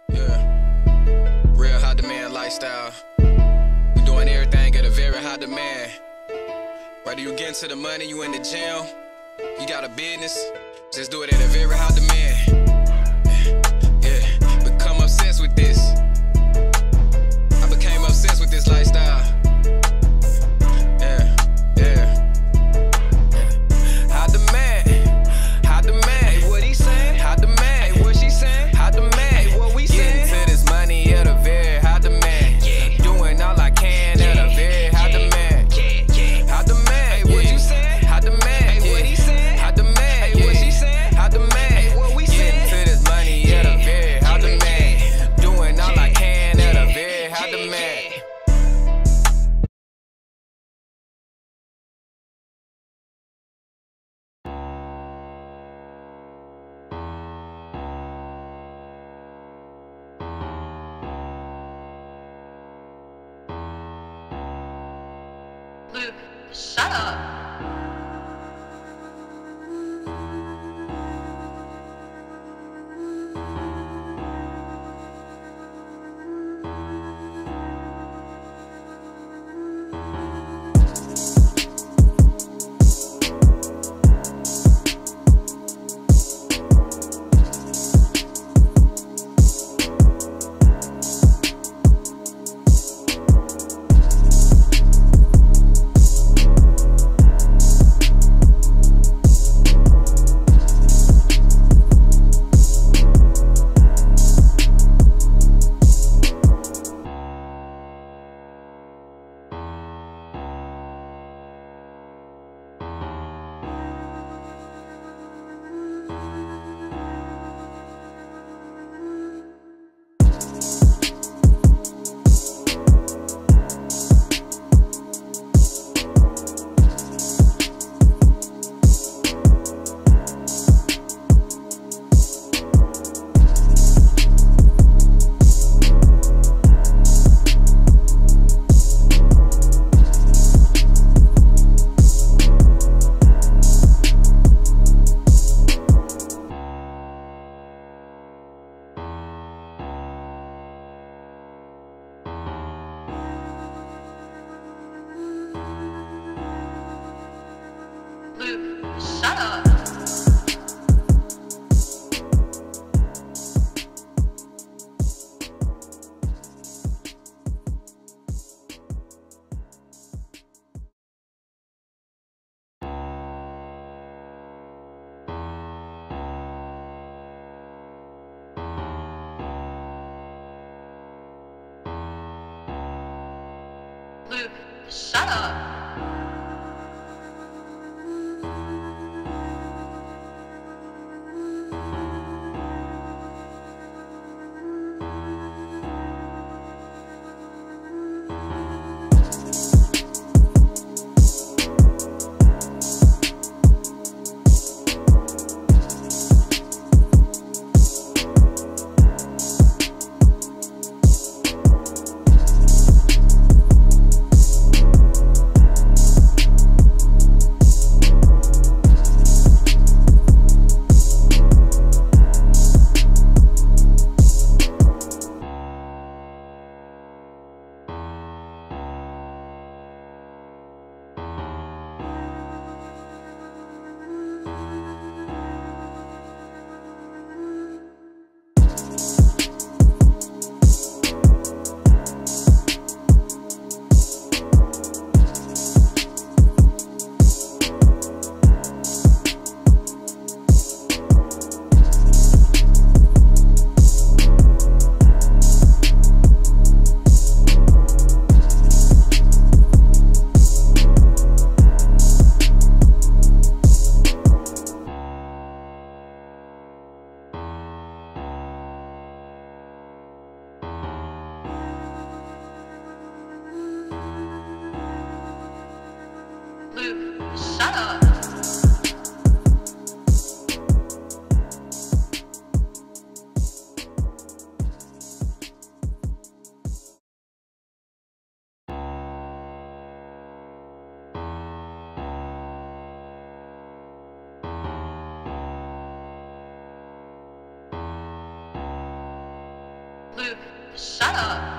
Yeah, real high demand lifestyle. We doing everything at a very high demand. Whether you get into the money, you in the gym, you got a business, just do it at a very high demand. Yeah, become obsessed with this. I became obsessed with this lifestyle. Luke, shut up. Luke, shut up. Luke, shut up. Luke, shut up.